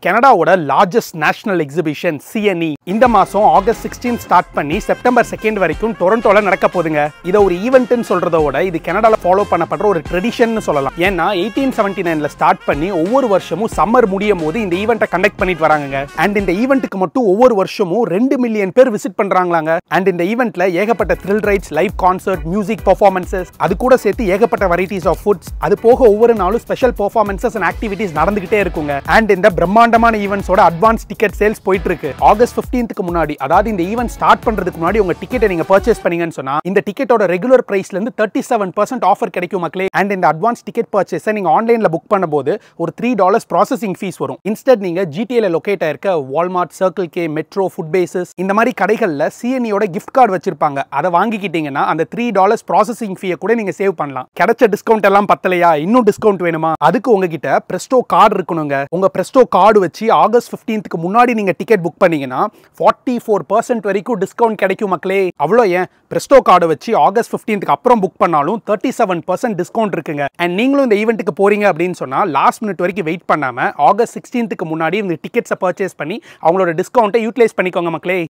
கனடாவோட largest national exhibition CNE இந்த மாசம் August 16 start பண்ணி செப்டம்பர் 2 வரைக்கும் டொரண்டோல நடக்க போகுதுங்க. இத ஒரு ஈவென்ட்னு சொல்றதோட இது கனடால ஃபாலோ பண்ணப்படுற ஒரு ட்ரெடிஷன் சொல்லலாம். ஏன்னா 1879ல ஸ்டார்ட் பண்ணி ஒவ்வொரு வருஷமும் சம்மர் முடியும் போது இந்த ஈவென்ட்டை கண்டக்ட் பண்ணிட்டு வராங்க. அண்ட் இந்த ஈவென்ட்டுக்கு மட்டும் ஒவ்வொரு வருஷமும் 2 மில்லியன் பேர் விசிட் பண்றாங்களாங்க. அண்ட் இந்த ஈவென்ட்ல ஏகப்பட்ட thrill rides, live concert, music performances, அது கூட சேர்த்து ஏகப்பட்ட வெரைட்டிஸ் ஆஃப் ஃபுட்ஸ், அது போக ஒவ்வொரு நாளும் ஸ்பெஷல் பெர்ஃபார்மன்சஸ் அண்ட் ஆக்டிவிட்டீஸ் நடந்துகிட்டே இருக்குங்க. அண்ட் இந்த பிரம்மாண்டமான ஈவென்ட்ஸோட அட்வான்ஸ் டிக்கெட் சேல்ஸ் போயிட்டு இருக்கு. ஆகஸ்ட் 15க்கு முன்னாடி, அதாவது இந்த ஈவென்ட் ஸ்டார்ட் பண்றதுக்கு முன்னாடி உங்க டிக்கெட்டை நீங்க பர்ச்சேஸ் பண்ணீங்கன்னு சொன்னா இந்த டிக்கெட்டோட ரெகுலர் பிரைஸ்ல இருந்து 37% ஆஃபர் கிடைக்கும் மக்களே. அண்ட் இந்த அட்வான்ஸ் டிக்கெட் பர்ச்சேஸை நீங்க ஆன்லைன்ல புக் பண்ணும்போது ஒரு $3 ப்ராசஸிங் ஃபீஸ் வரும். இன்ஸ்டெட் நீங்க ஜிடிஏல லொகேட் ஆயிருக்க Walmart, Circle K, Metro, Food Basics இந்த மாதிரி கடைகள்ல CNEயோட கிஃப்ட் கார்டு வச்சிருப்பாங்க. அதை வாங்கிக்கிட்டீங்கன்னா அந்த $3 ப்ராசஸிங் ஃபீயை கூட நீங்க சேவ் பண்ணலாம். கிடைச்ச டிஸ்கவுண்ட் எல்லாம் பத்தலையா, இன்னும் டிஸ்கவுண்ட் வேணுமா? அதுக்கு உங்ககிட்ட Presto Card இருக்கணுங்க. உங்க Presto Card வச்சு ஆகஸ்ட் 15க்கு முன்னாடி நீங்க டிக்கெட் புக் பண்ணீங்கன்னா 44% வரைக்கும் டிஸ்கவுண்ட் கிடைக்கும் மக்களே. அவ்வளோ ஏன், Presto Card வச்சு ஆகஸ்ட் 15க்கு அப்புறம் புக் பண்ணாலும் 37% டிஸ்கவுண்ட் இருக்குங்க. அண்ட் நீங்களும் இந்த ஈவென்ட்டுக்கு போறீங்க அப்படின்னு சொன்னா லாஸ்ட் மினிட் வரைக்கும் வெயிட் பண்ணாம ஆகஸ்ட் 16க்கு முன்னாடி இந்த டிக்கெட்ஸை பர்ச்சேஸ் பண்ணி அவங்களோட டிஸ்கவுண்ட்டை யூட்டிலைஸ் பண்ணிக்கோங்க மக்களே.